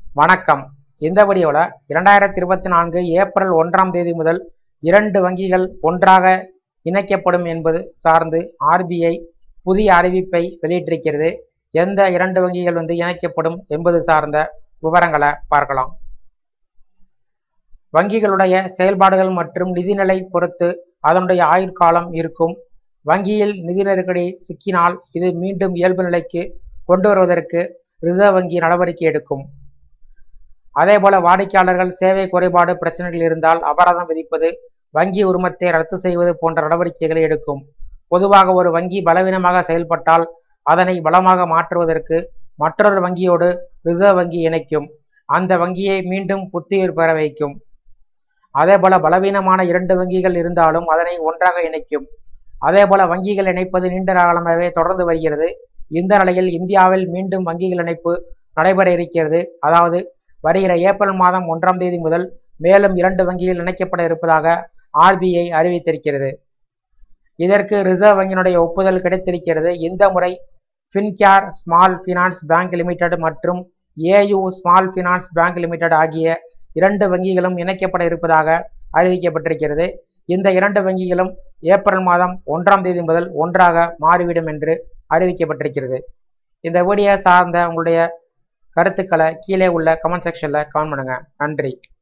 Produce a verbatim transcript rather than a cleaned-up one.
வணக்கம். இந்த வீடியோல இரண்டாயிரத்தி இருபத்தி நான்கு ஏப்ரல் ஒன்றாம் தேதி முதல் இரண்டு வங்கிகள் ஒன்றாக இணைக்கப்படும் என்பது சார்ந்து ஆர்பிஐ புதிய அறிவிப்பை வெளியிட்டிருக்கிறது. எந்த இரண்டு வங்கிகள் வந்து இணைக்கப்படும் என்பது சார்ந்த விவரங்களை பார்க்கலாம். வங்கிகளுடைய செயல்பாடுகள் மற்றும் நிதிநிலை பொறுத்து அதனுடைய ஆயுட்காலம் இருக்கும். வங்கியில் நிதி நெருக்கடி சிக்கினால் இது மீண்டும் இயல்பு நிலைக்கு கொண்டு வருவதற்கு ரிசர்வ் வங்கி நடவடிக்கை எடுக்கும். அதேபோல வாடிக்கையாளர்கள் சேவை குறைபாடு பிரச்சனைகள் இருந்தால் அபராதம் விதிப்பது, வங்கி உரிமத்தை ரத்து செய்வது போன்ற நடவடிக்கைகளை எடுக்கும். பொதுவாக ஒரு வங்கி பலவீனமாக செயல்பட்டால் அதனை பலமாக மாற்றுவதற்கு மற்றொரு வங்கியோடு ரிசர்வ் வங்கி இணைக்கும். அந்த வங்கியை மீண்டும் புத்துயிர் பெற வைக்கும். அதேபோல பலவீனமான இரண்டு வங்கிகள் இருந்தாலும் அதனை ஒன்றாக இணைக்கும். அதேபோல வங்கிகள் இணைப்பது நீண்ட காலமாகவே தொடர்ந்து வருகிறது. இந்த நிலையில் இந்தியாவில் மீண்டும் வங்கிகள் இணைப்பு நடைபெற இருக்கிறது. அதாவது வருகிற ஏப்ரல் மாதம் ஒன்றாம் தேதி முதல் மேலும் இரண்டு வங்கிகள் இணைக்கப்பட இருப்பதாக ஆர்பிஐ அறிவித்திருக்கிறது. இதற்கு ரிசர்வ் வங்கியினுடைய ஒப்புதல் கிடைத்திருக்கிறது. இந்த முறை Fincare small finance bank limited மற்றும் AU small finance bank limited ஆகிய இரண்டு வங்கிகளும் இணைக்கப்பட இருப்பதாக அறிவிக்கப்பட்டிருக்கிறது. இந்த இரண்டு வங்கிகளும் ஏப்ரல் மாதம் ஒன்றாம் தேதி முதல் ஒன்றாக மாறிவிடும் என்று அறிவிக்கப்பட்டிருக்கிறது. இந்த வீடியோ சார்ந்த உங்களுடைய கருத்துக்களை கீழே உள்ள கமெண்ட் செக்ஷன்ல கமெண்ட் பண்ணுங்க. நன்றி.